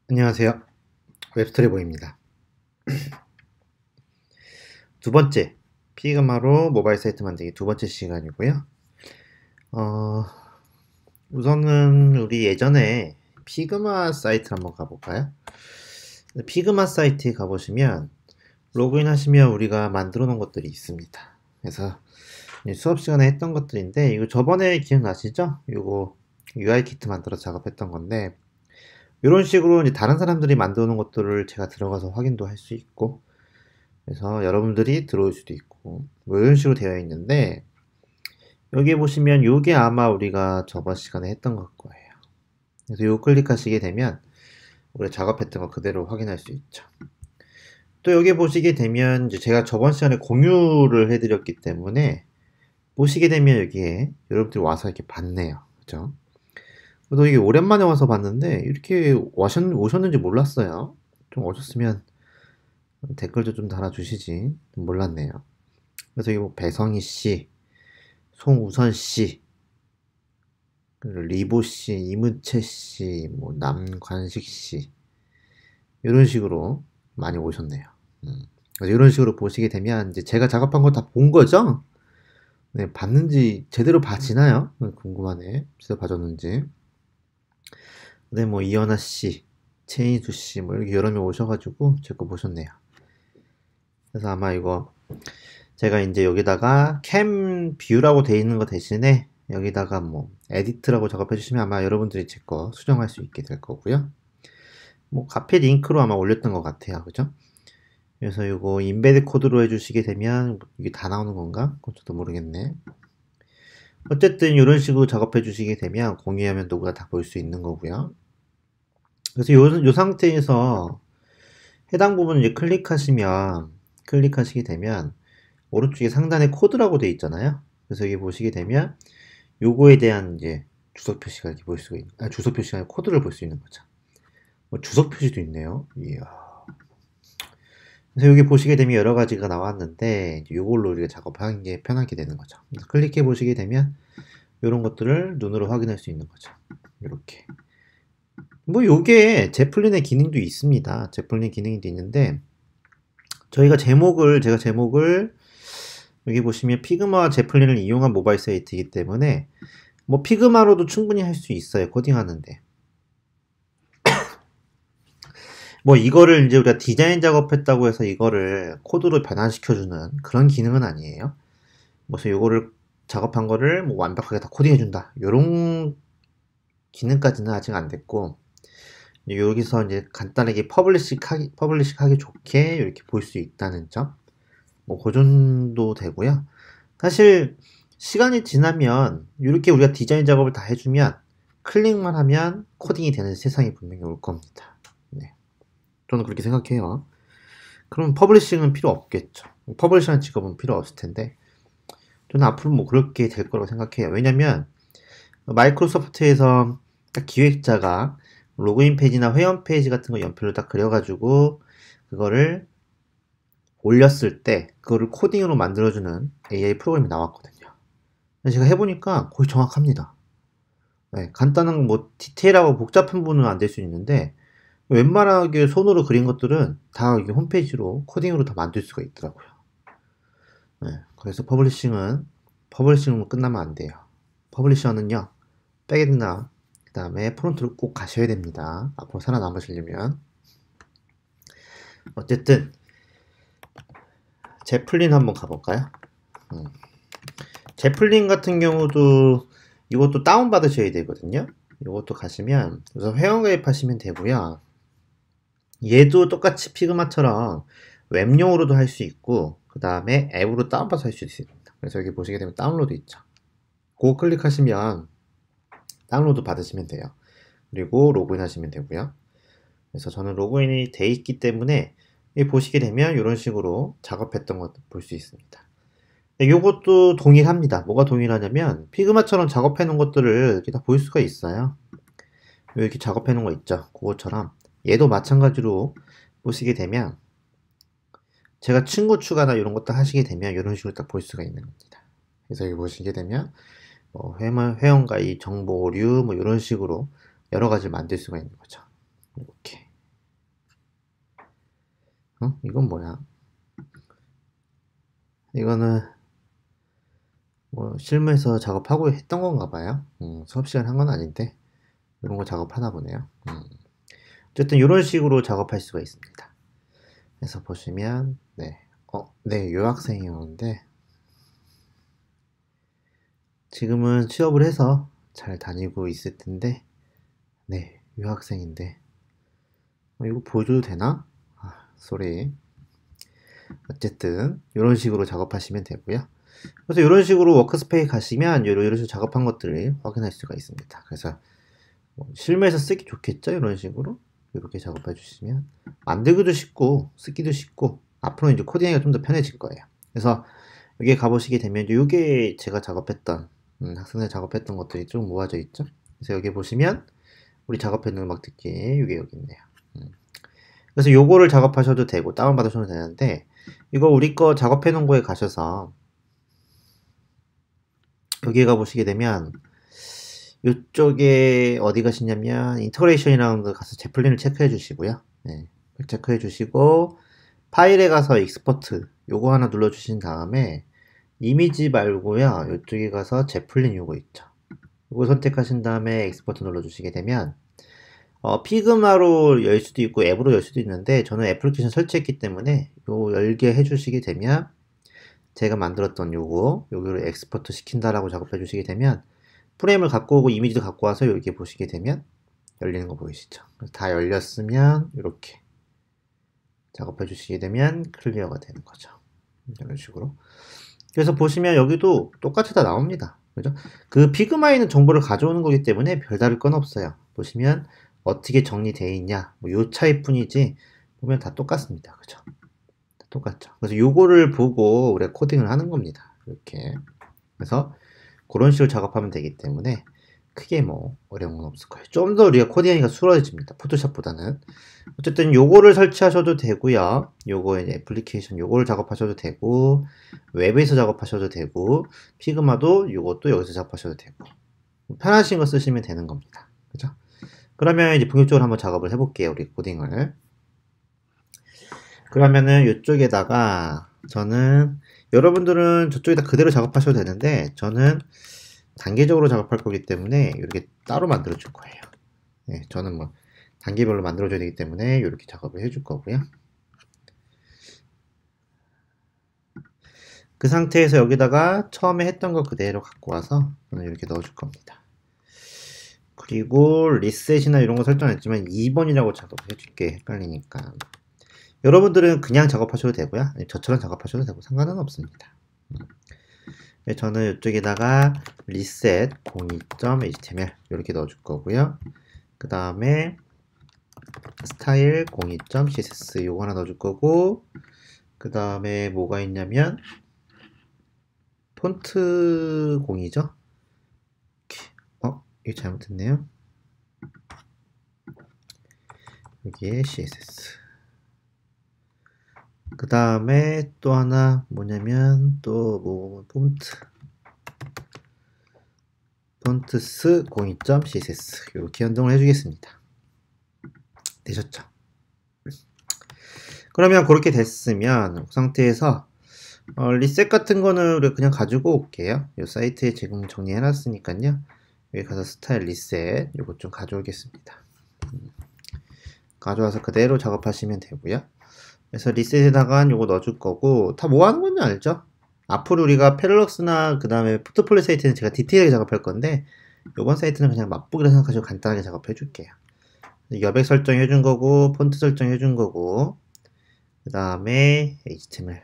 안녕하세요. 웹스토리보입니다. 두 번째, 피그마로 모바일 사이트 만들기 두 번째 시간이고요. 어, 우선은 우리 예전에 피그마 사이트 한번 가볼까요? 피그마 사이트에 가보시면 로그인 하시면 우리가 만들어 놓은 것들이 있습니다. 그래서 수업 시간에 했던 것들인데 이거 저번에 기억나시죠? 이거 UI 키트 만들어 작업했던 건데 이런 식으로 이제 다른 사람들이 만들어 놓은 것들을 제가 들어가서 확인도 할 수 있고 그래서 여러분들이 들어올 수도 있고 뭐 이런 식으로 되어 있는데 여기 보시면 이게 아마 우리가 저번 시간에 했던 것 거예요. 그래서 요 클릭하시게 되면 우리 작업했던 거 그대로 확인할 수 있죠. 또 여기 보시게 되면 이제 제가 저번 시간에 공유를 해드렸기 때문에 보시게 되면 여기에 여러분들이 와서 이렇게 봤네요. 그죠? 저도 이게 오랜만에 와서 봤는데 이렇게 오셨는지 몰랐어요. 좀 오셨으면 댓글도 좀 달아주시지. 좀 몰랐네요. 그래서 이거 배성희 씨, 송우선 씨, 리보 씨, 이문채 씨, 뭐 남관식 씨 이런 식으로 많이 오셨네요. 그래서 이런 식으로 보시게 되면 이제 제가 작업한 거 다 본 거죠? 네, 봤는지 제대로 봐지나요? 궁금하네. 제대로 봐줬는지. 네, 뭐 이연아 씨, 최인수 씨, 뭐 이렇게 여러 명 오셔가지고 제 거 보셨네요. 그래서 아마 이거 제가 이제 여기다가 캠 뷰라고 돼 있는 거 대신에 여기다가 뭐 에디트라고 작업해 주시면 아마 여러분들이 제 거 수정할 수 있게 될 거고요. 뭐 카페 링크로 아마 올렸던 것 같아요. 그죠? 그래서 이거 인베드 코드로 해주시게 되면 이게 다 나오는 건가? 그건 저도 모르겠네. 어쨌든 이런 식으로 작업해 주시게 되면 공유하면 누구나 다 볼 수 있는 거고요. 그래서 요 상태에서 해당 부분 이제 클릭하시게 되면 오른쪽에 상단에 코드라고 되어 있잖아요. 그래서 여기 보시게 되면 요거에 대한 이제 주석 표시가 이렇게 볼 수가 있는, 주석 표시가 아니라 코드를 볼 수 있는 거죠. 뭐 주석 표시도 있네요. 이야. 그래서 여기 보시게 되면 여러 가지가 나왔는데 이걸로 우리가 작업하는 게 편하게 되는 거죠. 클릭해 보시게 되면 이런 것들을 눈으로 확인할 수 있는 거죠. 이렇게. 뭐 요게 제플린의 기능도 있습니다. 제플린 기능도 있는데 제가 제목을 여기 보시면 피그마와 제플린을 이용한 모바일 사이트이기 때문에 뭐 피그마로도 충분히 할 수 있어요. 코딩하는데. 뭐 이거를 이제 우리가 디자인 작업했다고 해서 이거를 코드로 변환시켜주는 그런 기능은 아니에요. 그래서 이거를 작업한 거를 뭐 완벽하게 다 코딩해준다. 이런 기능까지는 아직 안 됐고 여기서 이제 간단하게 퍼블리식하기 좋게 이렇게 볼 수 있다는 점. 뭐 그 정도 되고요. 사실 시간이 지나면 이렇게 우리가 디자인 작업을 다 해주면 클릭만 하면 코딩이 되는 세상이 분명히 올 겁니다. 네. 저는 그렇게 생각해요. 그럼 퍼블리싱은 필요 없겠죠. 퍼블리싱한 직업은 필요 없을 텐데 저는 앞으로 뭐 그렇게 될 거라고 생각해요. 왜냐면 마이크로소프트에서 딱 기획자가 로그인 페이지나 회원 페이지 같은 거 연필로 딱 그려가지고 그거를 올렸을 때 그거를 코딩으로 만들어주는 AI 프로그램이 나왔거든요. 제가 해보니까 거의 정확합니다. 네, 간단한 뭐 디테일하고 복잡한 부분은 안 될 수 있는데 웬만하게 손으로 그린 것들은 다 이게 홈페이지로 코딩으로 다 만들 수가 있더라고요. 네, 그래서 퍼블리싱은 끝나면 안 돼요. 퍼블리셔는요 백엔드나 그 다음에 프론트로 꼭 가셔야 됩니다. 앞으로 살아남으시려면. 어쨌든 제플린 한번 가볼까요? 제플린 같은 경우도 이것도 다운받으셔야 되거든요. 이것도 가시면 우선 회원가입하시면 되고요. 얘도 똑같이 피그마처럼 웹용으로도 할 수 있고 그 다음에 앱으로 다운받아서 할 수 있습니다. 그래서 여기 보시게 되면 다운로드 있죠. 그거 클릭하시면 다운로드 받으시면 돼요. 그리고 로그인 하시면 되고요. 그래서 저는 로그인이 돼 있기 때문에 보시게 되면 이런 식으로 작업했던 것도 볼 수 있습니다. 이것도 동일합니다. 뭐가 동일하냐면 피그마처럼 작업해 놓은 것들을 이렇게 다 볼 수가 있어요. 이렇게 작업해 놓은 거 있죠. 그것처럼 얘도 마찬가지로 보시게 되면 제가 친구 추가나 이런 것도 하시게 되면 이런 식으로 딱 볼 수가 있는 겁니다. 그래서 여기 보시게 되면 회원가입 정보 오류 뭐 이런 식으로 여러 가지 만들 수가 있는 거죠. 이렇게 이건 뭐야? 이거는 뭐 실무에서 작업하고 했던 건가 봐요. 수업 시간 한 건 아닌데 이런 거 작업하나 보네요. 어쨌든 이런 식으로 작업할 수가 있습니다. 그래서 보시면 네, 유학생이 오는데 지금은 취업을 해서 잘 다니고 있을 텐데 네, 유학생인데 이거 보여줘도 되나? 쏘리. 어쨌든 이런 식으로 작업하시면 되고요. 그래서 이런 식으로 워크스페이스 가시면 이런 식으로 작업한 것들을 확인할 수가 있습니다. 그래서 실무에서 쓰기 좋겠죠? 이런 식으로 이렇게 작업해 주시면 만들기도 쉽고 쓰기도 쉽고 앞으로 이제 코딩하기가 좀 더 편해질 거예요. 그래서 여기에 가보시게 되면 이게 제가 작업했던 학생들 작업했던 것들이 좀 모아져 있죠. 그래서 여기 보시면 우리 작업했는 음악 듣기 이게 여기 있네요. 그래서 요거를 작업하셔도 되고 다운받으셔도 되는데 이거 우리 거 작업해 놓은 거에 가셔서 여기에 가보시게 되면 이쪽에 어디 가시냐면 인터그레이션이라는 데 가서 제플린을 체크해 주시고요. 네, 체크해 주시고 파일에 가서 익스포트 요거 하나 눌러 주신 다음에 이미지 말고요. 이쪽에 가서 제플린 요거 있죠. 요거 선택하신 다음에 익스포트 눌러 주시게 되면 피그마로 열 수도 있고 앱으로 열 수도 있는데 저는 애플리케이션 설치했기 때문에 요 열게 해주시게 되면 제가 만들었던 요거를 엑스포트 시킨다라고 작업해 주시게 되면 프레임을 갖고 오고 이미지도 갖고 와서 여기 보시게 되면 열리는 거 보이시죠? 다 열렸으면 이렇게 작업해 주시게 되면 클리어가 되는 거죠. 이런 식으로. 그래서 보시면 여기도 똑같이 다 나옵니다. 그죠? 그 피그마에 있는 정보를 가져오는 거기 때문에 별다를 건 없어요. 보시면 어떻게 정리되어 있냐 요 차이 뿐이지 보면 다 똑같습니다. 그죠? 다 똑같죠. 그래서 요거를 보고 우리가 코딩을 하는 겁니다. 이렇게. 그래서 그런 식으로 작업하면 되기 때문에 크게 뭐 어려운 건 없을 거예요. 좀 더 우리가 코딩하기가 수월해집니다. 포토샵보다는. 어쨌든 요거를 설치하셔도 되고요. 요거 이제 애플리케이션 요거를 작업하셔도 되고 웹에서 작업하셔도 되고 피그마도 요것도 여기서 작업하셔도 되고 편하신 거 쓰시면 되는 겁니다. 그죠? 그러면 이제 본격적으로 한번 작업을 해볼게요. 우리 코딩을. 그러면은 이쪽에다가 저는 여러분들은 저쪽에다 그대로 작업하셔도 되는데 저는 단계적으로 작업할 거기 때문에 이렇게 따로 만들어 줄 거예요. 네, 저는 뭐 단계별로 만들어 줘야 되기 때문에 이렇게 작업을 해줄 거고요. 그 상태에서 여기다가 처음에 했던 거 그대로 갖고 와서 저는 이렇게 넣어 줄 겁니다. 그리고 리셋이나 이런 거 설정했지만 2번이라고 작업해 줄게. 헷갈리니까. 여러분들은 그냥 작업하셔도 되고요. 저처럼 작업하셔도 되고 상관은 없습니다. 저는 이쪽에다가 reset 02.html 이렇게 넣어줄 거고요. 그 다음에 style 02.css 요거 하나 넣어줄 거고 그 다음에 뭐가 있냐면 폰트 0이죠. 이거 잘못했네요. 여기에 css 그 다음에 또 하나 뭐냐면 또 뭐 폰트스 02.css 이렇게 연동을 해주겠습니다. 되셨죠? 그러면 그렇게 됐으면 그 상태에서 리셋 같은 거는 우리가 그냥 가지고 올게요. 이 사이트에 지금 정리해 놨으니까요. 여기 가서 스타일 리셋 이것 좀 가져오겠습니다. 가져와서 그대로 작업하시면 되고요. 그래서 리셋에다가 요거 넣어줄 거고 다 뭐 하는 건지 알죠? 앞으로 우리가 패럴럭스나 그 다음에 포트폴리오 사이트는 제가 디테일하게 작업할 건데 요번 사이트는 그냥 맛보기로 생각하시고 간단하게 작업해 줄게요. 여백 설정해 준 거고 폰트 설정해 준 거고 그 다음에 HTML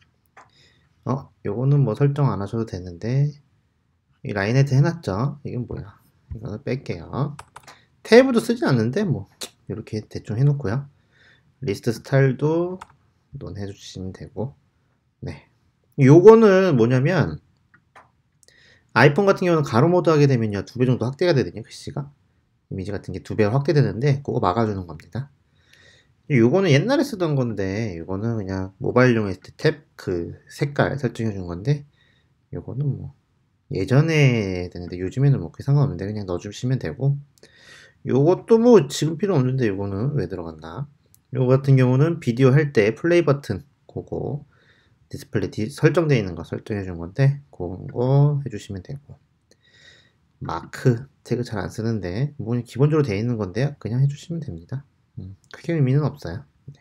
요거는 뭐 설정 안 하셔도 되는데 이 라인헤드 해놨죠? 이건 뭐야? 이거는 뺄게요. 테이블도 쓰지 않는데 뭐 이렇게 대충 해놓고요. 리스트 스타일도 논해 주시면 되고 네 요거는 뭐냐면 아이폰 같은 경우는 가로 모드 하게 되면요 2배 정도 확대가 되거든요. 글씨가 이미지 같은 게 2배 확대되는데 그거 막아주는 겁니다. 요거는 옛날에 쓰던 건데 요거는 그냥 모바일용 했을 때 탭 그 색깔 설정해 준 건데 요거는 뭐 예전에 되는데 요즘에는 뭐 그게 상관없는데 그냥 넣어주시면 되고 요것도 뭐 지금 필요 없는데 요거는 왜 들어갔나 요거 같은 경우는 비디오 할 때 플레이 버튼 그거 디스플레이 설정되어 있는 거 설정해 준 건데 그런 거 해주시면 되고, 마크 태그 잘 안 쓰는데 뭐 기본적으로 되어 있는 건데요, 그냥 해주시면 됩니다. 크게 의미는 없어요. 네.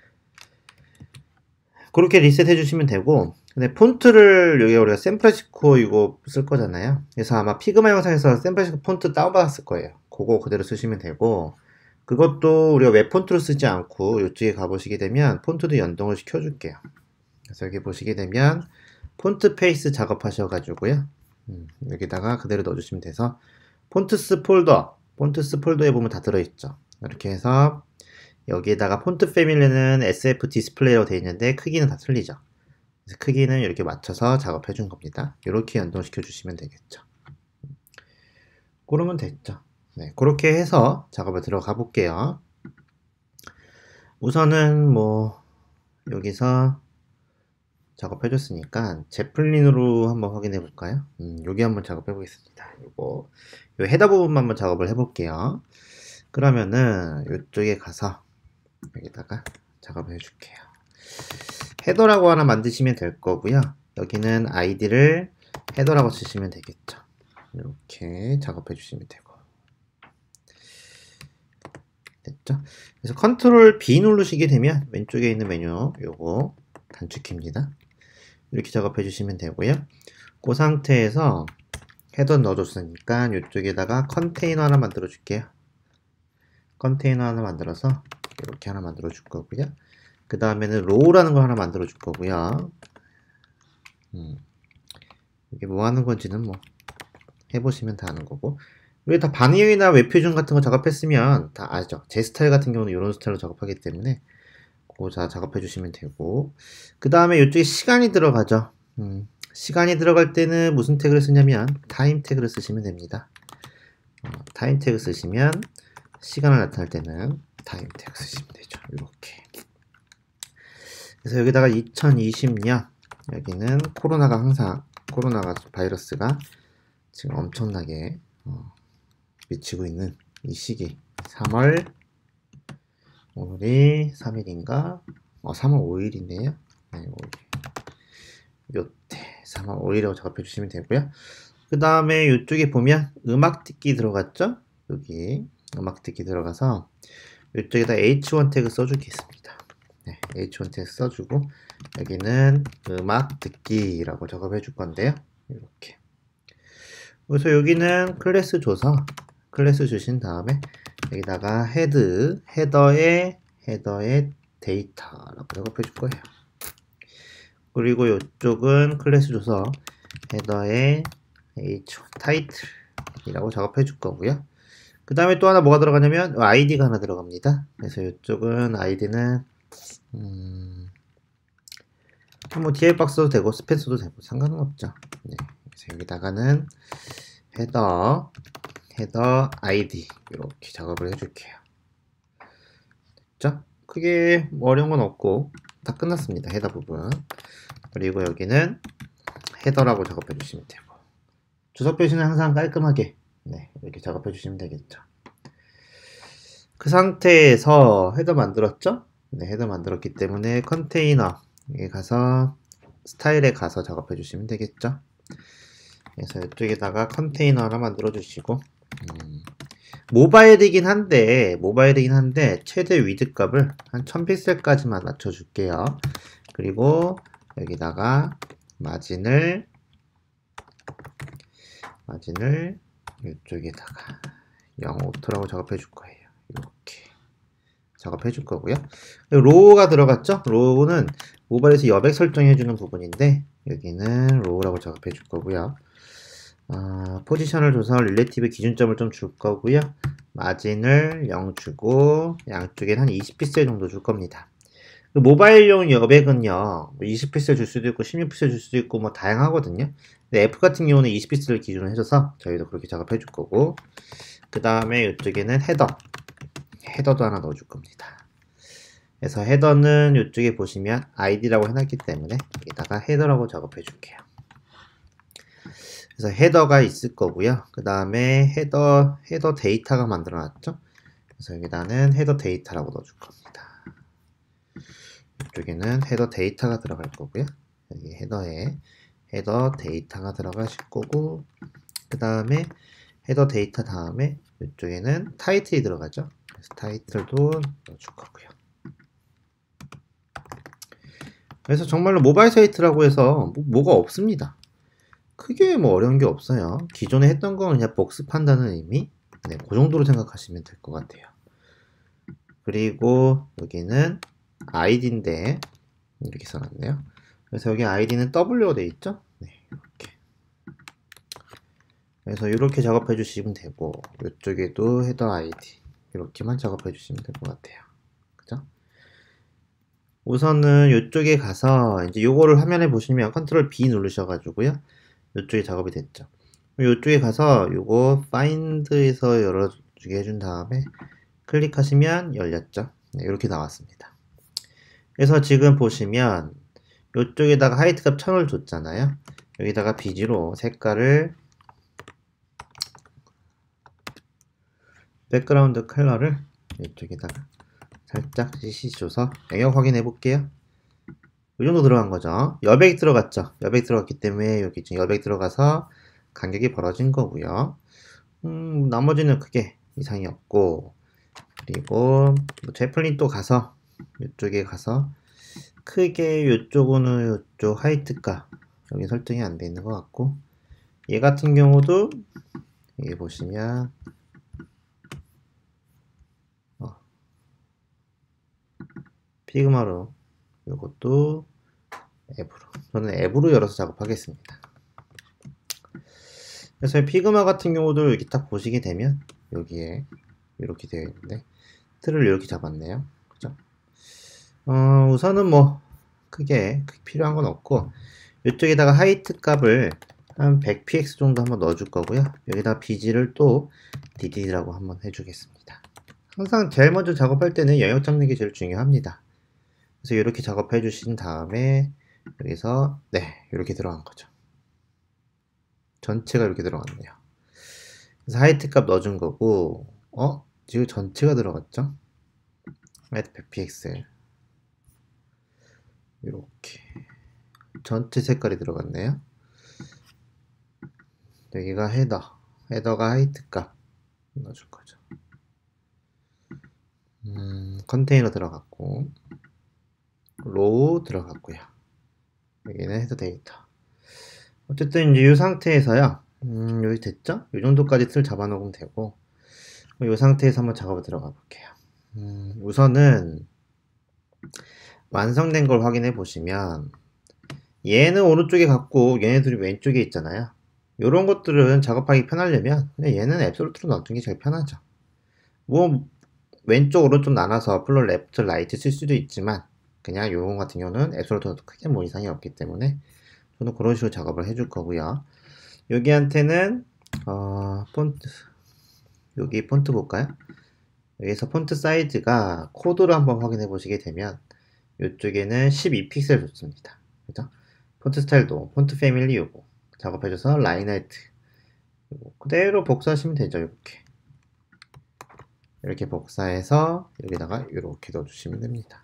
그렇게 리셋 해주시면 되고, 근데 폰트를 여기 우리가 샌프란시스코 이거 쓸 거잖아요. 그래서 아마 피그마 영상에서 샌프란시스코 폰트 다운받았을 거예요. 그거 그대로 쓰시면 되고, 그것도 우리가 웹 폰트로 쓰지 않고 이쪽에 가보시게 되면 폰트도 연동을 시켜줄게요. 그래서 여기 보시게 되면 폰트 페이스 작업하셔가지고요. 여기다가 그대로 넣어주시면 돼서 폰트스 폴더에 보면 다 들어있죠. 이렇게 해서 여기에다가 폰트 패밀리는 SF 디스플레이라고 되어 있는데 크기는 다 틀리죠. 그래서 크기는 이렇게 맞춰서 작업해 준 겁니다. 이렇게 연동시켜 주시면 되겠죠. 그러면 됐죠. 네, 그렇게 해서 작업에 들어가 볼게요. 우선은 뭐 여기서 작업해 줬으니까 제플린으로 한번 확인해 볼까요? 여기 한번 작업해 보겠습니다. 요 헤더 부분만 한번 작업을 해 볼게요. 그러면은 이쪽에 가서 여기다가 작업을 해 줄게요. 헤더라고 하나 만드시면 될 거고요. 여기는 아이디를 헤더라고 쓰시면 되겠죠. 이렇게 작업해 주시면 되고, 됐죠? 그래서 컨트롤 B 누르시게 되면 왼쪽에 있는 메뉴 요거 단축키입니다. 이렇게 작업해 주시면 되고요. 그 상태에서 헤더 넣어줬으니까 이쪽에다가 컨테이너 하나 만들어 줄게요. 컨테이너 하나 만들어서 이렇게 하나 만들어 줄 거고요. 그 다음에는 로우라는 거 하나 만들어 줄 거고요. 이게 뭐 하는 건지는 뭐 해보시면 다 아는 거고, 우리 다 반응형이나 웹표준 같은 거 작업했으면 다 아죠. 제 스타일 같은 경우는 이런 스타일로 작업하기 때문에 그거 다 작업해 주시면 되고, 그 다음에 이쪽에 시간이 들어가죠. 시간이 들어갈 때는 무슨 태그를 쓰냐면 타임 태그를 쓰시면 됩니다. 타임 태그 쓰시면 시간을 나타낼 때는 타임 태그 쓰시면 되죠. 이렇게. 그래서 여기다가 2020년, 여기는 코로나가 바이러스가 지금 엄청나게 미치고 있는 이 시기, 3월, 오늘이 3일인가? 3월 5일이네요. 네, 5일. 요때 3월 5일이라고 작업해 주시면 되고요. 그 다음에 이쪽에 보면 음악 듣기 들어갔죠? 여기 음악 듣기 들어가서 이쪽에다 H1 태그 써주겠습니다. 네, H1 태그 써주고, 여기는 음악 듣기라고 작업해 줄 건데요. 이렇게. 그래서 여기는 클래스 줘서 클래스 주신 다음에 여기다가 헤더에 데이터라고 작업해 줄 거예요. 그리고 이쪽은 클래스 줘서 헤더에 H1 타이틀이라고 작업해 줄 거고요. 그 다음에 또 하나 뭐가 들어가냐면 아이디가 하나 들어갑니다. 그래서 이쪽은 아이디는 뭐 DL 박스도 되고 스펜서도 되고 상관은 없죠. 네. 그래서 여기다가는 헤더 아이디 이렇게 작업을 해줄게요. 됐죠? 크게 어려운 건 없고 다 끝났습니다. 헤더 부분. 그리고 여기는 헤더라고 작업해 주시면 되고, 주석 표시는 항상 깔끔하게 이렇게 작업해 주시면 되겠죠. 그 상태에서 헤더 만들었죠? 네, 헤더 만들었기 때문에 컨테이너에 가서 스타일에 가서 작업해 주시면 되겠죠. 그래서 이쪽에다가 컨테이너 하나 만들어 주시고, 모바일이긴 한데 최대 위드 값을 한 1000픽셀까지만 맞춰 줄게요. 그리고 여기다가 마진을 이쪽에다가 0.5라고 작업해 줄 거예요. 이렇게 작업해 줄 거고요. 로우가 들어갔죠? 로우는 모바일에서 여백 설정해 주는 부분인데 여기는 로우라고 작업해 줄 거고요. 포지션을 줘서 릴레이티브 기준점을 좀 줄 거고요. 마진을 0 주고 양쪽엔 한 20픽셀 정도 줄 겁니다. 모바일용 여백은요, 20픽셀 줄 수도 있고 16픽셀 줄 수도 있고 뭐 다양하거든요. 근데 F 같은 경우는 20픽셀을 기준으로 해줘서 저희도 그렇게 작업해 줄 거고, 그 다음에 이쪽에는 헤더도 하나 넣어 줄 겁니다. 그래서 헤더는 이쪽에 보시면 아이디라고 해놨기 때문에 여기다가 헤더라고 작업해 줄게요. 그래서 헤더가 있을 거고요. 그 다음에 헤더 데이터가 만들어 놨죠. 그래서 여기다는 헤더 데이터라고 넣어줄 겁니다. 이쪽에는 헤더 데이터가 들어갈 거고요. 여기 헤더에 헤더 데이터가 들어가실 거고, 그 다음에 헤더 데이터 다음에 이쪽에는 타이틀이 들어가죠. 그래서 타이틀도 넣어줄 거고요. 그래서 정말로 모바일 사이트라고 해서 뭐가 없습니다. 크게 뭐 어려운 게 없어요. 기존에 했던 건 그냥 복습한다는 의미? 네, 그 정도로 생각하시면 될 것 같아요. 그리고 여기는 아이디인데 이렇게 써놨네요. 그래서 여기 아이디는 W로 되어 있죠? 네, 이렇게. 그래서 이렇게 작업해 주시면 되고, 이쪽에도 헤더 아이디 이렇게만 작업해 주시면 될 것 같아요. 그죠? 우선은 이쪽에 가서 이제 요거를 화면에 보시면 컨트롤 B 누르셔가지고요. 이쪽에 작업이 됐죠. 이쪽에 가서 요거 find에서 열어주게 해준 다음에 클릭하시면 열렸죠. 네, 이렇게 나왔습니다. 그래서 지금 보시면 이쪽에다가 하이트 값 1000을 줬잖아요. 여기다가 비지로 색깔을 백그라운드 컬러를 이쪽에다가 살짝 CC 줘서 영역 확인해 볼게요. 이 정도 들어간 거죠. 여백 들어갔죠. 여백 들어갔기 때문에 여기 지금 여백 들어가서 간격이 벌어진 거고요. 나머지는 크게 이상이 없고, 그리고 뭐 제플린 또 가서 이쪽에 가서 크게 이쪽은 이쪽 하이트가 여기 설정이 안 돼 있는 것 같고, 얘 같은 경우도 여기 보시면 피그마로 이것도 앱으로, 저는 앱으로 열어서 작업하겠습니다. 그래서 피그마 같은 경우도 여기 딱 보시게 되면 여기에 이렇게 되어 있는데 틀을 이렇게 잡았네요. 그죠? 우선은 뭐 크게 필요한 건 없고, 이쪽에다가 하이트 값을 한 100px 정도 한번 넣어줄 거고요. 여기다 비지를 또 dd라고 한번 해주겠습니다. 항상 제일 먼저 작업할 때는 영역 잡는 게 제일 중요합니다. 그래서 이렇게 작업해 주신 다음에 여기서 네, 이렇게 들어간 거죠. 전체가 이렇게 들어갔네요. 그래서 하이트 값 넣어준 거고, 지금 전체가 들어갔죠? 하이트 100px 이렇게 전체 색깔이 들어갔네요. 여기가 헤더가 하이트 값 넣어줄 거죠. 컨테이너 들어갔고, 로우 들어갔고요. 여기는 헤더 데이터. 어쨌든 이제 이 상태에서요. 여기 됐죠? 이 정도까지 틀 잡아놓으면 되고, 이 상태에서 한번 작업을 들어가 볼게요. 우선은 완성된 걸 확인해 보시면 얘는 오른쪽에 갔고 얘네들이 왼쪽에 있잖아요. 이런 것들은 작업하기 편하려면 그냥 얘는 앱솔루트로 놔두는 게 제일 편하죠. 뭐 왼쪽 오른쪽 나눠서 플로 레프트 라이트 쓸 수도 있지만 그냥 요거 같은 경우는 앱솔루트로 크게 뭐 이상이 없기 때문에 저는 그런 식으로 작업을 해줄 거고요. 여기한테는 폰트, 여기 폰트 볼까요? 여기서 폰트 사이즈가 코드로 한번 확인해 보시게 되면 이쪽에는 12픽셀 줬습니다. 그죠? 폰트 스타일도 폰트 패밀리 요거 작업해줘서 라인 하이트 그대로 복사하시면 되죠. 이렇게 복사해서 여기다가 이렇게 넣어주시면 됩니다.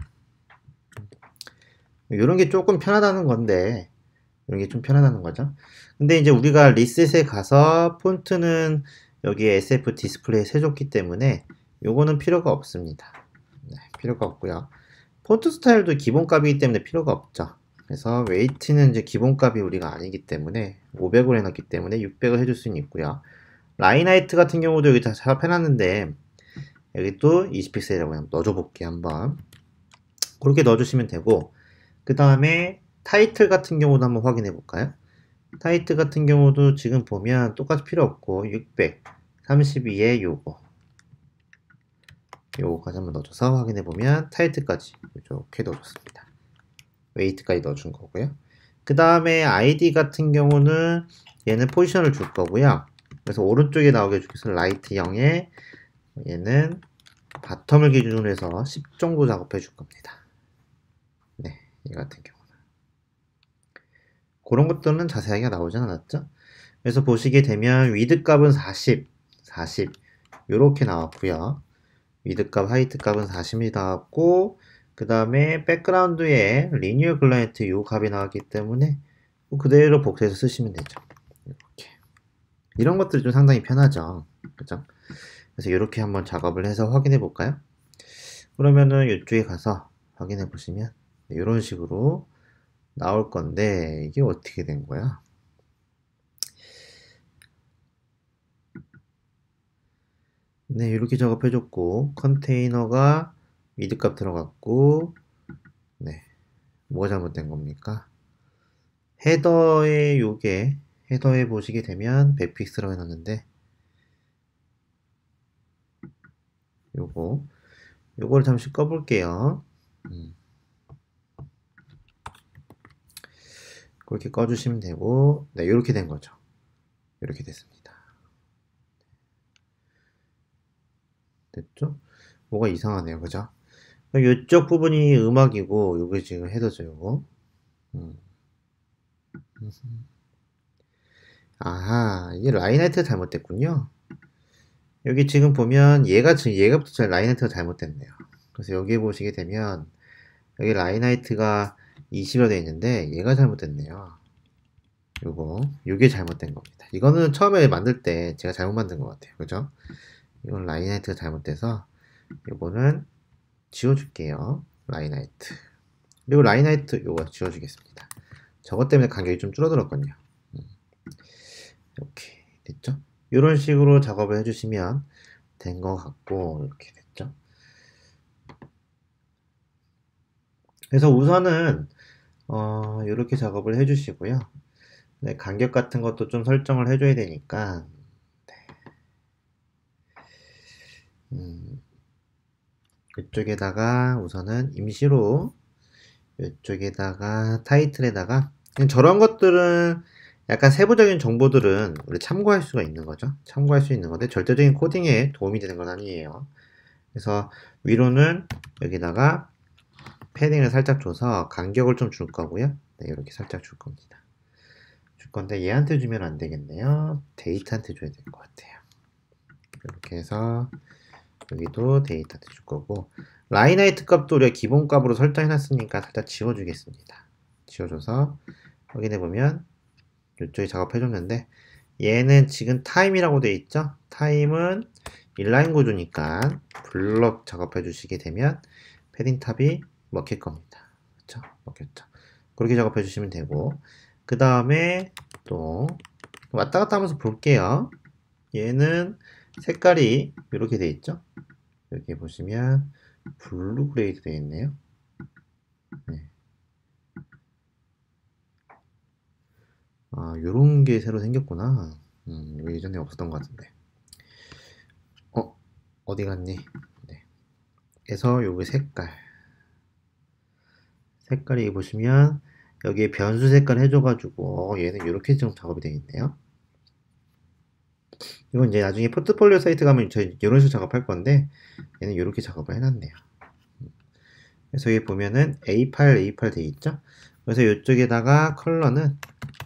이런 게 조금 편하다는 건데, 이런 게 좀 편하다는 거죠. 근데 이제 우리가 리셋에 가서 폰트는 여기 SF 디스플레이에 세줬기 때문에 요거는 필요가 없습니다. 네, 필요가 없고요. 폰트 스타일도 기본값이기 때문에 필요가 없죠. 그래서 웨이트는 이제 기본값이 우리가 아니기 때문에 500으로 해놨기 때문에 600을 해줄 수는 있고요. 라인 하이트 같은 경우도 여기 다 작업해놨는데 여기 또 20픽셀이라고 넣어줘 볼게요. 한번 그렇게 넣어주시면 되고, 그 다음에 타이틀 같은 경우도 한번 확인해 볼까요? 타이틀 같은 경우도 지금 보면 똑같이 필요 없고 632에 요거까지 한번 넣어줘서 확인해 보면 타이틀까지 이렇게 넣어줬습니다. 웨이트까지 넣어준 거고요. 그 다음에 아이디 같은 경우는 얘는 포지션을 줄 거고요. 그래서 오른쪽에 나오게 해주기 위해서 라이트 0에 얘는 바텀을 기준으로 해서 10 정도 작업해 줄 겁니다. 네, 이 같은 경우는 그런 것들은 자세하게 나오진 않았죠. 그래서 보시게 되면 위드 값은 40 이렇게 나왔고요. 위드 값, 하이트 값은 40이 나왔고, 그 다음에 백그라운드에 리니어 클라이언트 요 값이 나왔기 때문에 그대로 복사해서 쓰시면 되죠. 이렇게. 이런 것들이 좀 상당히 편하죠. 그죠? 그래서 이렇게 한번 작업을 해서 확인해 볼까요? 그러면은 이쪽에 가서 확인해 보시면 이런 식으로 나올 건데 이게 어떻게 된 거야? 네, 이렇게 작업해줬고 컨테이너가 미드 값 들어갔고 네, 뭐가 잘못된 겁니까? 헤더에 보시게 되면 백픽스라고 해놨는데 요거를 잠시 꺼볼게요. 그렇게 꺼주시면 되고 네, 이렇게 된 거죠. 이렇게 됐습니다. 됐죠? 뭐가 이상하네요, 그죠? 이쪽 부분이 음악이고 요게 지금 헤더죠, 요거. 아하, 이게 라인하이트가 잘못됐군요. 여기 지금 보면 얘가부터 잘 라인하이트가 잘못됐네요. 그래서 여기 보시게 되면 여기 라인하이트가 20여 돼 있는데 얘가 잘못됐네요. 요게 잘못된 겁니다. 이거는 처음에 만들 때 제가 잘못 만든 것 같아요. 그죠? 이건 라인하이트가 잘못돼서 요거는 지워줄게요. 라인하이트. 그리고 라인하이트 요거 지워주겠습니다. 저것 때문에 간격이 좀 줄어들었거든요. 이렇게 됐죠? 이런 식으로 작업을 해주시면 된 것 같고 이렇게 됐죠? 그래서 우선은 이렇게 작업을 해주시고요. 네, 간격 같은 것도 좀 설정을 해줘야 되니까 이쪽에다가 우선은 임시로 이쪽에다가 타이틀에다가 저런 것들은 약간 세부적인 정보들은 우리 참고할 수가 있는 거죠. 참고할 수 있는 건데 절대적인 코딩에 도움이 되는 건 아니에요. 그래서 위로는 여기다가 패딩을 살짝 줘서 간격을 좀 줄 거고요. 네, 이렇게 살짝 줄 겁니다. 줄 건데 얘한테 주면 안 되겠네요. 데이터한테 줘야 될 것 같아요. 이렇게 해서 여기도 데이터한테 줄 거고 라인하이트 값도 우리가 기본 값으로 설정해 놨으니까 살짝 지워주겠습니다. 지워줘서 확인해 보면 이쪽에 작업해 줬는데 얘는 지금 타임이라고 되어 있죠. 타임은 인라인 구조니까 블럭 작업해 주시게 되면 패딩 탑이 먹힐 겁니다. 그렇죠? 먹혔죠. 그렇게 작업해 주시면 되고 그 다음에 또 왔다 갔다 하면서 볼게요. 얘는 색깔이 이렇게 되어 있죠. 여기 보시면 블루 그레이드 되어 있네요. 네. 아, 요런 게 새로 생겼구나. 이거 예전에 없었던 것 같은데. 어디 갔니? 네. 그래서 여기 색깔이 보시면 여기에 변수 색깔 해줘가지고 얘는 이렇게 좀 작업이 되어 있네요. 이건 이제 나중에 포트폴리오 사이트 가면 저희 이런 식으로 작업할 건데 얘는 이렇게 작업을 해놨네요. 그래서 여기 보면은 A8 되어 있죠. 그래서 이쪽에다가 컬러는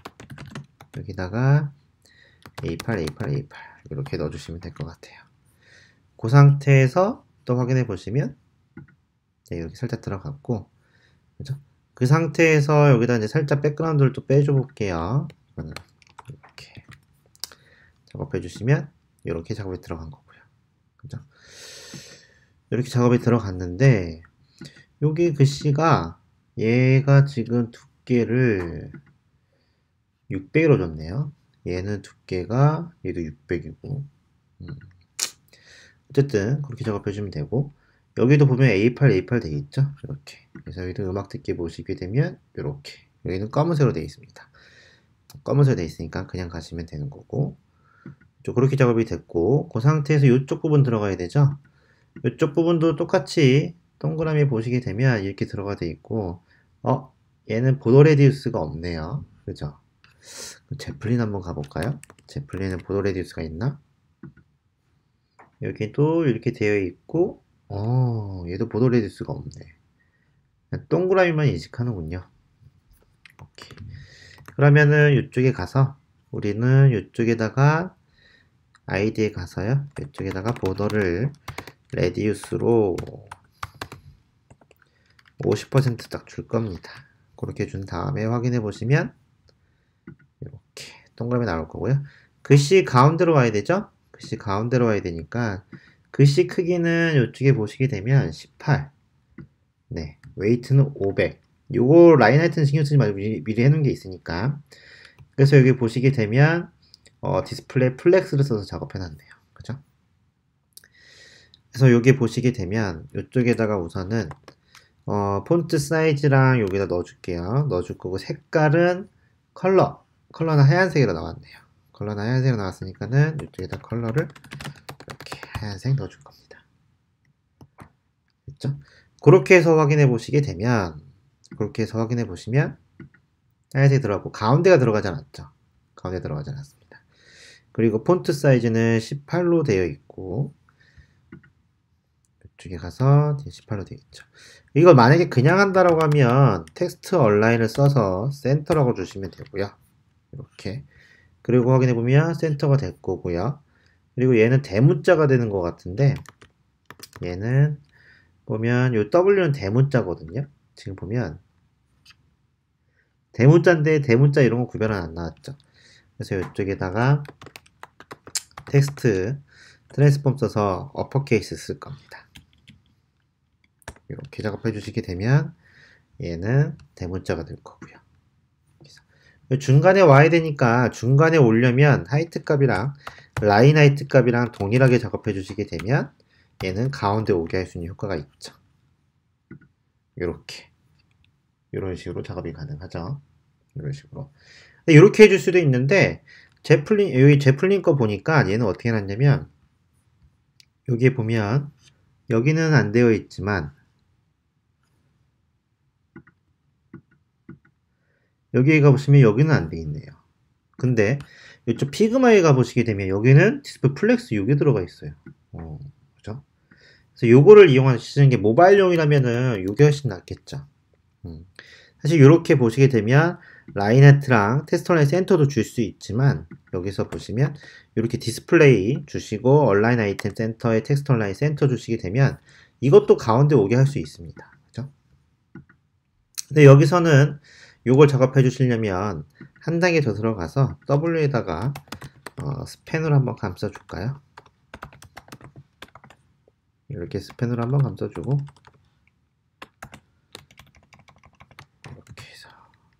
여기다가 A8 이렇게 넣어주시면 될 것 같아요. 그 상태에서 또 확인해 보시면 이렇게 살짝 들어갔고, 그죠? 그 상태에서 여기다 이제 살짝 백그라운드를 또 빼줘 볼게요. 이거는 이렇게 작업해 주시면 이렇게 작업이 들어간 거고요. 그죠? 이렇게 작업이 들어갔는데 여기 글씨가 얘가 지금 두께를 600으로 줬네요. 얘는 두께가 얘도 600이고 어쨌든 그렇게 작업해 주면 되고 여기도 보면 A8 돼 있죠. 이렇게 그래서 여기도 음악 듣기 보시게 되면 이렇게 여기는 검은색으로 되어 있습니다. 검은색으로 되어 있으니까 그냥 가시면 되는 거고 그렇게 작업이 됐고 그 상태에서 이쪽 부분 들어가야 되죠. 이쪽 부분도 똑같이 동그라미 보시게 되면 이렇게 들어가 돼 있고 얘는 보도 레디우스가 없네요. 그죠? 제플린 한번 가볼까요? 제플린은 보도 레디우스가 있나? 여기도 이렇게 되어 있고 얘도 보도 레디우스가 없네. 동그라미만 인식하는군요. 오케이. 그러면은 이쪽에 가서 우리는 이쪽에다가 아이디에 가서요. 이쪽에다가 보더를 레디우스로 50%딱 줄 겁니다. 그렇게 준 다음에 확인해 보시면 이렇게 동그라미 나올 거고요. 글씨 가운데로 와야 되죠? 글씨 가운데로 와야 되니까 글씨 크기는 이쪽에 보시게 되면 18. 네, 웨이트는 500. 요거 라인 하이트는 신경 쓰지 말고 미리 해놓은 게 있으니까. 그래서 여기 보시게 되면 디스플레이 플렉스를 써서 작업해 놨네요. 그죠? 그래서 여기 보시게 되면 이쪽에다가 우선은 폰트 사이즈랑 여기다 넣어줄게요. 넣어줄 거고 색깔은 컬러는 하얀색으로 나왔네요. 컬러는 하얀색으로 나왔으니까는 이쪽에다 컬러를 이렇게 하얀색 넣어줄 겁니다. 됐죠? 그렇게 해서 확인해 보시게 되면 하얀색이 들어가고 가운데가 들어가지 않았죠. 가운데 들어가지 않았습니다. 그리고 폰트 사이즈는 18로 되어 있고 이쪽에 가서 18로 되어 있죠. 이걸 만약에 그냥 한다라고 하면 텍스트 얼라인을 써서 센터라고 주시면 되고요. 이렇게. 그리고 확인해 보면 센터가 될 거고요. 그리고 얘는 대문자가 되는 것 같은데 얘는 보면 요 W는 대문자거든요. 지금 보면 대문자인데 대문자 이런 거 구별은 안 나왔죠. 그래서 이쪽에다가 텍스트 트랜스폼 써서 어퍼케이스 쓸 겁니다. 이렇게 작업해 주시게 되면 얘는 대문자가 될 거고요. 중간에 와야 되니까 중간에 오려면 하이트 값이랑 라인 하이트 값이랑 동일하게 작업해 주시게 되면 얘는 가운데 오게 할 수 있는 효과가 있죠. 이런 식으로 작업이 가능하죠. 이런 식으로. 이렇게 해줄 수도 있는데 여기 제플린 거 보니까 얘는 어떻게 해놨냐면 여기에 보면 여기는 안 되어 있지만 여기에 가보시면 여기는 안 되어 있네요. 근데 이쪽 피그마에 가보시게 되면 여기는 디스플레이 플렉스 6에 들어가 있어요. 그죠? 그래서 요거를 이용하시는 게 모바일용이라면은 요게 훨씬 낫겠죠. 사실 이렇게 보시게 되면 라인하트랑 텍스트 라인 센터도 줄 수 있지만 여기서 보시면 이렇게 디스플레이 주시고 얼라인 아이템 센터에 텍스트 라인 센터 주시게 되면 이것도 가운데 오게 할 수 있습니다. 그죠? 근데 여기서는 요걸 작업해 주시려면 한 단계 더 들어가서 W에다가 스펜으로 한번 감싸 줄까요? 이렇게 스펜으로 한번 감싸 주고 이렇게 해서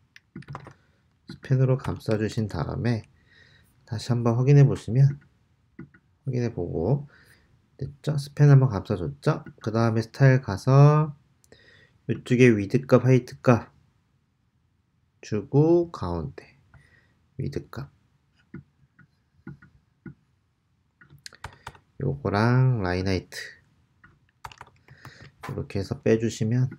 스펜으로 감싸 주신 다음에 다시 한번 확인해 보시면 확인해 보고 됐죠? 스펜 한번 감싸 줬죠? 그 다음에 스타일 가서 이쪽에 위드 값 하이트 값 주고 가운데 위드 값 요거랑 라인 하이트 이렇게 해서 빼주시면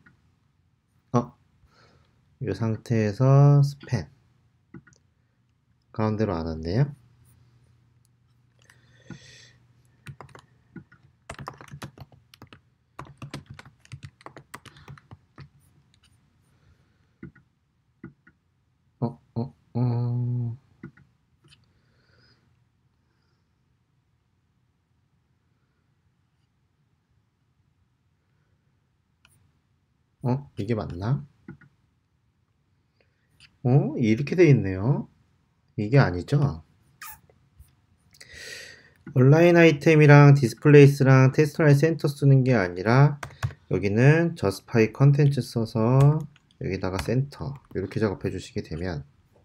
이 상태에서 스펜 가운데로 안 왔네요. 이게 맞나? 이렇게 돼 있네요. 이게 아니죠? 온라인 아이템이랑 디스플레이스랑 텍스트라인 센터 쓰는 게 아니라 여기는 저스파이 컨텐츠 써서 여기다가 센터 이렇게 작업해 주시게 되면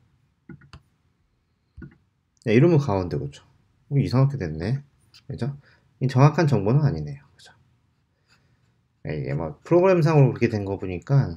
이러면 가운데 그죠? 이상하게 됐네. 그죠? 이 정확한 정보는 아니네요. 그죠? 이게 뭐 프로그램상으로 그렇게 된 거 보니까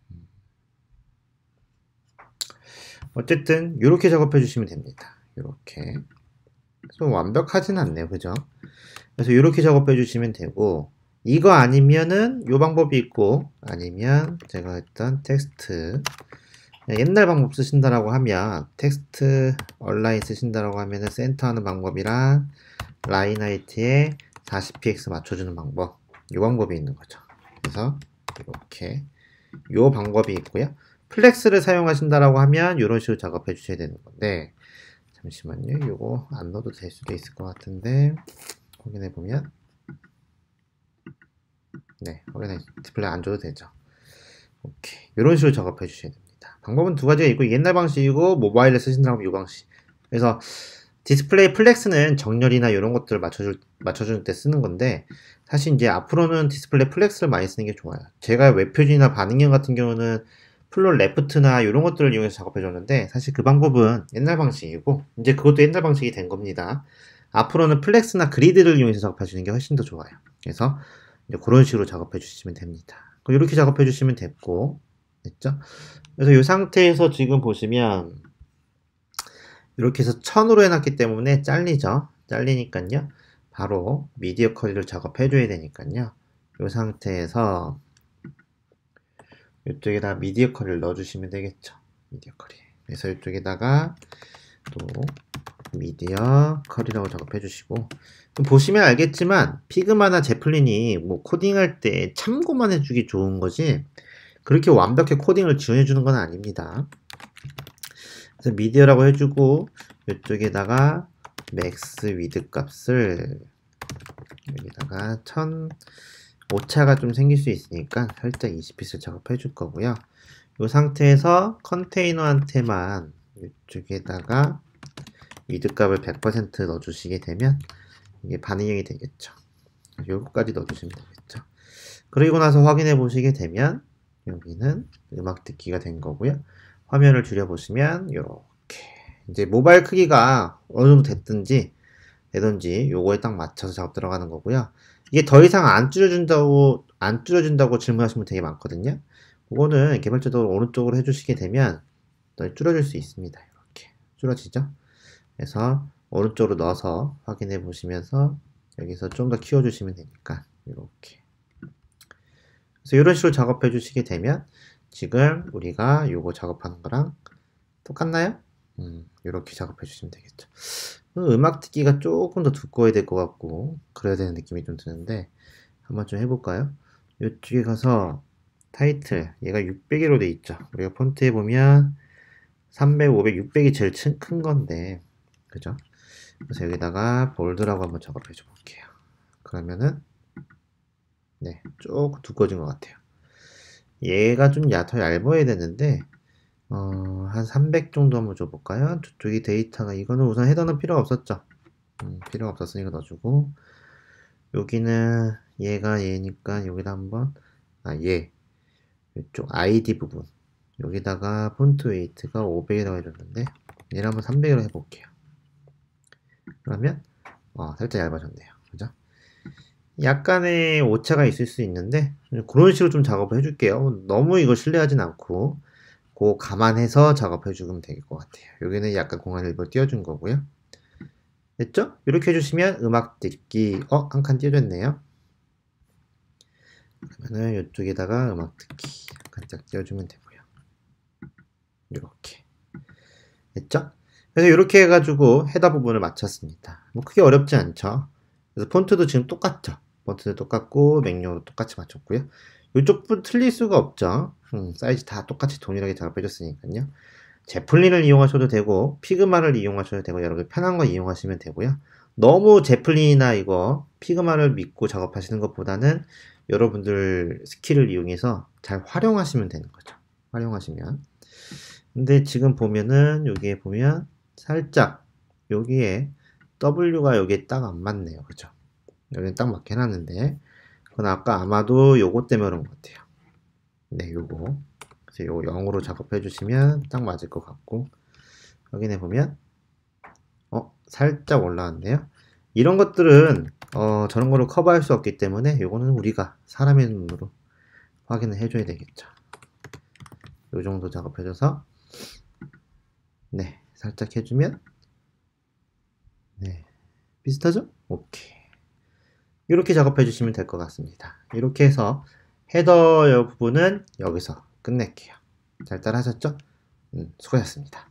어쨌든 이렇게 작업해 주시면 됩니다. 이렇게 좀 완벽하진 않네요. 그죠? 그래서 이렇게 작업해 주시면 되고 이거 아니면은 이 방법이 있고 아니면 제가 했던 텍스트 옛날 방법 쓰신다라고 하면 텍스트 얼라인 쓰신다라고 하면은 센터 하는 방법이랑 라인 하이트에 40px 맞춰주는 방법 이 방법이 있는 거죠. 그래서 이렇게 이 방법이 있고요. 플렉스를 사용하신다라고 하면 이런 식으로 작업해 주셔야 되는 건데 잠시만요. 이거 안 넣어도 될 수도 있을 것 같은데 확인해 보면 네, 확인해 디스플레이 안 줘도 되죠. 오케이. 이런 식으로 작업해 주셔야 됩니다. 방법은 두 가지가 있고 옛날 방식이고 모바일에 쓰신다면 이 방식. 그래서 디스플레이 플렉스는 정렬이나 이런 것들을 맞춰줄 때 쓰는 건데 사실 이제 앞으로는 디스플레이 플렉스를 많이 쓰는 게 좋아요. 제가 웹표준이나 반응형 같은 경우는 플롯 레프트나 이런 것들을 이용해서 작업해 줬는데 사실 그 방법은 옛날 방식이고 이제 그것도 옛날 방식이 된 겁니다. 앞으로는 플렉스나 그리드를 이용해서 작업해 주는 게 훨씬 더 좋아요. 그래서 이제 그런 식으로 작업해 주시면 됩니다. 이렇게 작업해 주시면 됐고 됐죠? 그래서 이 상태에서 지금 보시면 이렇게 해서 1000으로 해놨기 때문에 잘리죠. 잘리니까요. 바로 미디어 커리를 작업해 줘야 되니까요. 이 상태에서 이쪽에다 미디어 커리를 넣어주시면 되겠죠. 미디어 커리. 그래서 이쪽에다가 또 미디어 커리라고 작업해 주시고 보시면 알겠지만 피그마나 제플린이 뭐 코딩할 때 참고만 해주기 좋은 거지 그렇게 완벽히 코딩을 지원해 주는 건 아닙니다. 그래서 미디어라고 해주고 이쪽에다가 맥스 위드 값을 여기다가 1000 오차가 좀 생길 수 있으니까 살짝 20핏을 작업해 줄 거고요. 이 상태에서 컨테이너한테만 이쪽에다가 위드 값을 100% 넣어주시게 되면 이게 반응형이 되겠죠. 요거까지 넣어주시면 되겠죠. 그리고 나서 확인해 보시게 되면 여기는 음악 듣기가 된 거고요. 화면을 줄여보시면 이렇게 이제 모바일 크기가 어느 정도 됐든지 되든지 요거에 딱 맞춰서 작업 들어가는 거고요. 이게 더 이상 안 줄여준다고 질문하시면 되게 많거든요. 그거는 개발자도 오른쪽으로 해주시게 되면 더 줄여줄 수 있습니다. 이렇게 줄어지죠. 그래서 오른쪽으로 넣어서 확인해 보시면서 여기서 좀 더 키워주시면 되니까 이렇게. 그래서 이런 식으로 작업해 주시게 되면 지금 우리가 요거 작업하는 거랑 똑같나요? 이렇게 작업해 주시면 되겠죠. 음악 듣기가 조금 더 두꺼워야 될 것 같고 그래야 되는 느낌이 좀 드는데 한번 좀 해볼까요? 이쪽에 가서 타이틀 얘가 600으로 돼 있죠. 우리가 폰트에 보면 300, 500, 600이 제일 큰 건데 그죠? 그래서 여기다가 볼드라고 한번 작업해 줘 볼게요. 그러면은 네 조금 두꺼워진 것 같아요. 얘가 좀 더 얇아야 되는데 한 300 정도 한번 줘볼까요? 저쪽이 데이터가 이거는 우선 헤더는 필요가 없었죠. 필요가 없었으니까 넣어주고 여기는 얘가 얘니까 여기다 한번 얘 이쪽 ID 부분 여기다가 폰트 웨이트가 500이라고 해줬는데 얘를 한번 300으로 해볼게요. 그러면 살짝 얇아졌네요. 그죠? 약간의 오차가 있을 수 있는데 그런 식으로 좀 작업을 해줄게요. 너무 이거 신뢰하진 않고 그거 감안해서 작업해 주면 될 것 같아요. 여기는 약간 공간을 일부러 띄워준 거고요. 됐죠? 이렇게 해주시면 음악 듣기 한 칸 띄워졌네요. 그러면은 이쪽에다가 음악 듣기 한 칸 딱 띄워주면 되고요. 이렇게 됐죠? 그래서 이렇게 해가지고 헤더 부분을 마쳤습니다. 뭐 크게 어렵지 않죠? 그래서 폰트도 지금 똑같죠? 폰트도 똑같고 맥용으로 똑같이 맞췄고요. 이쪽 분 틀릴 수가 없죠. 사이즈 다 똑같이 동일하게 작업해줬으니까요. 제플린을 이용하셔도 되고 피그마를 이용하셔도 되고 여러분 편한 거 이용하시면 되고요. 너무 제플린이나 이거 피그마를 믿고 작업하시는 것보다는 여러분들 스킬을 이용해서 잘 활용하시면 되는 거죠. 활용하시면. 근데 지금 보면은 여기에 보면 살짝 여기에 W가 여기에 딱 안 맞네요. 그죠? 여기는 딱 맞게 해놨는데 그건 아까 아마도 요거 때문에 그런 것 같아요. 네, 요거. 그래서 요거 0으로 작업해 주시면 딱 맞을 것 같고 확인해 보면 살짝 올라왔네요. 이런 것들은 저런 거를 커버할 수 없기 때문에 요거는 우리가 사람의 눈으로 확인을 해줘야 되겠죠. 요 정도 작업해줘서 네, 살짝 해주면 네, 비슷하죠? 오케이. 이렇게 작업해 주시면 될 것 같습니다. 이렇게 해서 헤더 부분은 여기서 끝낼게요. 잘 따라하셨죠? 수고하셨습니다.